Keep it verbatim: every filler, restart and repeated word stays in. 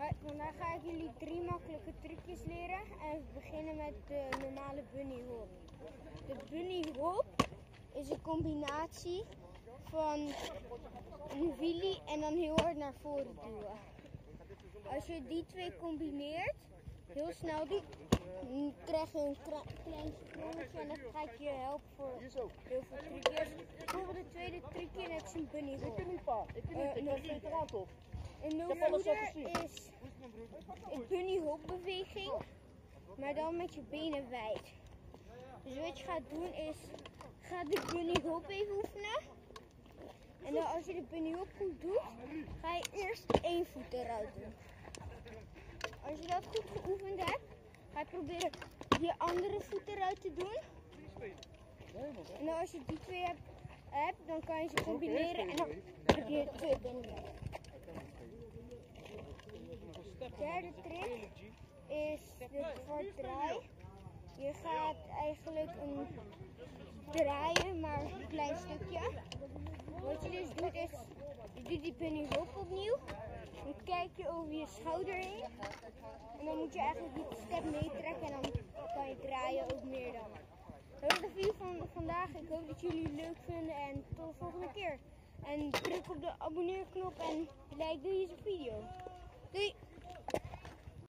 Hoi, vandaag ga ik jullie drie makkelijke trucjes leren en we beginnen met de normale bunny hop. De bunny hop is een combinatie van een wheelie en dan heel hard naar voren duwen. Als je die twee combineert, heel snel doet, dan krijg je een klein sprongetje en dat gaat je helpen voor heel veel trucjes. Bijvoorbeeld de tweede trucje, net is een bunny hop. Ik kan niet, pa. Ik kan niet. Ik ben veteraan toch? Een no-footer is een bunny hop beweging, maar dan met je benen wijd. Dus wat je gaat doen is, ga de bunny hop even oefenen. En dan als je de bunny hop goed doet, ga je eerst één voet eruit doen. Als je dat goed geoefend hebt, ga je proberen je andere voet eruit te doen. En dan als je die twee hebt, hebt dan kan je ze combineren en dan heb je twee bunny hop. De derde trick is de kwartdraai. Je gaat eigenlijk een draaien, maar een klein stukje. Wat je dus doet is, je doet die bunny hop opnieuw. Dan kijk je over je schouder heen. En dan moet je eigenlijk die step meetrekken en dan kan je draaien ook meer dan. Dat was de video van vandaag. Ik hoop dat jullie het leuk vinden en tot de volgende keer. En druk op de abonneerknop en like deze video. Doei!